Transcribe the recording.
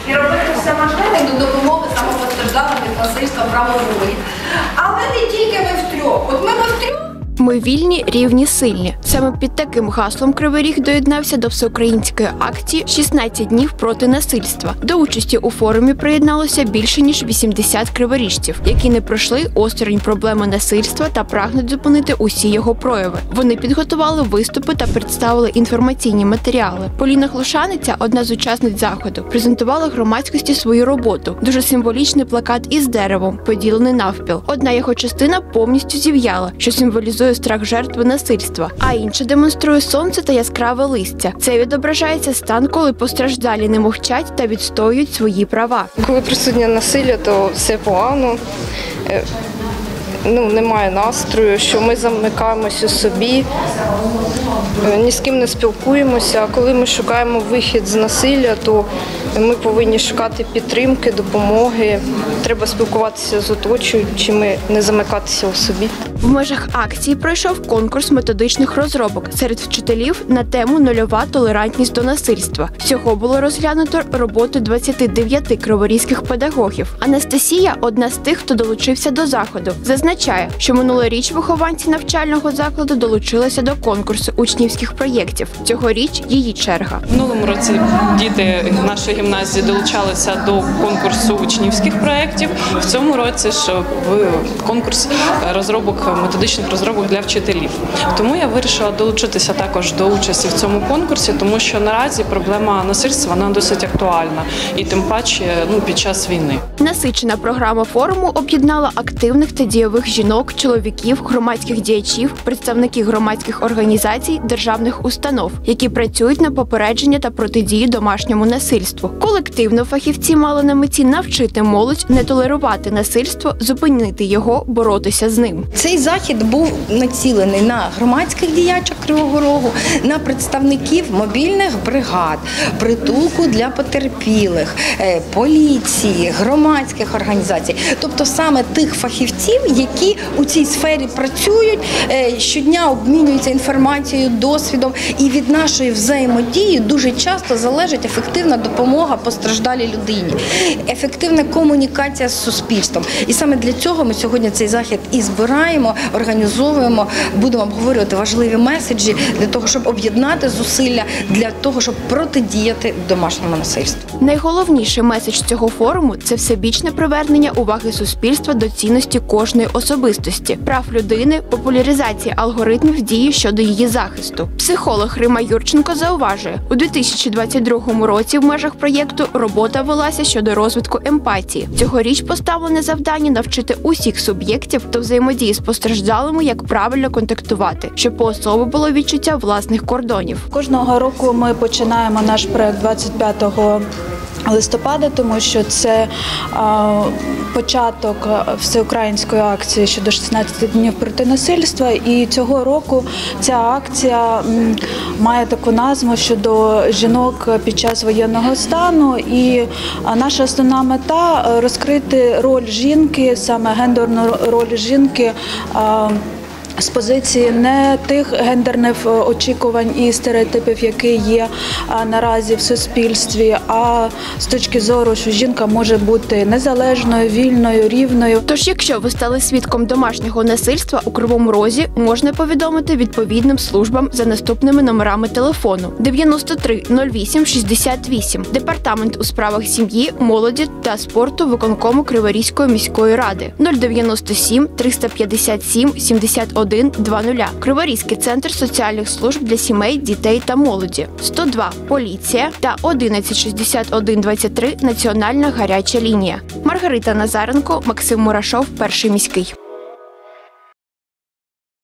і робити все можливе до допомоги самопостраждалим від насильства правової. Але не тільки ми втрьох. От ми втрьох. Ми вільні, рівні, сильні. Саме під таким гаслом Кривий Ріг доєднався до всеукраїнської акції «16 днів проти насильства». До участі у форумі приєдналося більше ніж 80 криворіжців, які не пройшли осторонь проблеми насильства та прагнуть зупинити усі його прояви. Вони підготували виступи та представили інформаційні матеріали. Поліна Глушаниця, одна з учасниць заходу, презентувала громадськості свою роботу. Дуже символічний плакат із деревом, поділений навпіл. Одна його частина повністю зів'яла, що символізує страх жертви насильства, а інша демонструє сонце та яскраве листя. Це відображається стан, коли постраждалі не мовчать та відстоюють свої права. Коли присутнє насилля, то все погано, немає настрою, що ми замикаємось у собі, ні з ким не спілкуємося. А коли ми шукаємо вихід з насилля, то ми повинні шукати підтримки, допомоги. Треба спілкуватися з оточуючими, не замикатися у собі. В межах акції пройшов конкурс методичних розробок серед вчителів на тему «Нульова толерантність до насильства». Всього було розглянуто роботи 29 криворізьких педагогів. Анастасія – одна з тих, хто долучився до заходу. Зазначає, що минулоріч вихованці навчального закладу долучилися до конкурсу учнівських проєктів. Цьогоріч її черга. Минулому році діти нашої гімназії долучалися до конкурсу учнівських проєктів. В цьому році ж конкурс методичних розробок для вчителів. Тому я вирішила долучитися також до участі в цьому конкурсі, тому що наразі проблема насильства вона досить актуальна, і тим паче під час війни. Насичена програма форуму об'єднала активних та дієвих жінок, чоловіків, громадських діячів, представників громадських організацій, державних установ, які працюють на попередження та протидії домашньому насильству. Колективно фахівці мали на меті навчити молодь не толерувати насильство, зупинити його, боротися з ним. Цей захід був націлений на громадських діячок Кривого Рогу, на представників мобільних бригад, притулку для потерпілих, поліції, громадських організацій. Тобто саме тих фахівців, які у цій сфері працюють, щодня обмінюються інформацією, досвідом. І від нашої взаємодії дуже часто залежить ефективна допомога постраждалій людині, ефективна комунікація з суспільством. І саме для цього ми сьогодні цей захід і збираємо, організовуємо, будемо обговорювати важливі меседжі для того, щоб об'єднати зусилля, для того, щоб протидіяти домашньому насильству. Найголовніший меседж цього форуму – це всебічне привернення уваги суспільства до цінності кожної особистості, прав людини, популяризації алгоритмів дії щодо її захисту. Психолог Рима Юрченко зауважує, у 2022 році в межах проєкту робота велася щодо розвитку емпатії. Цьогоріч поставлене завдання навчити усіх суб'єктів до взаємодії з постраждалими, як правильно контактувати, щоб у особи було відчуття власних кордонів. Кожного року ми починаємо наш проєкт 25 листопада, тому що це початок всеукраїнської акції щодо 16 днів проти насильства. І цього року ця акція має таку назву щодо жінок під час воєнного стану. І наша основна мета – розкрити роль жінки, саме гендерну роль жінки, з позиції не тих гендерних очікувань і стереотипів, які є наразі в суспільстві, а з точки зору, що жінка може бути незалежною, вільною, рівною. Тож, якщо ви стали свідком домашнього насильства у Кривому Розі, можна повідомити відповідним службам за наступними номерами телефону: 93 08 68, Департамент у справах сім'ї, молоді та спорту виконкому Криворізької міської ради, 097 357 71 00, Криворізький центр соціальних служб для сімей, дітей та молоді, 102 поліція та 11 61 23 національна гаряча лінія. Маргарита Назаренко, Максим Мурашов, Перший міський.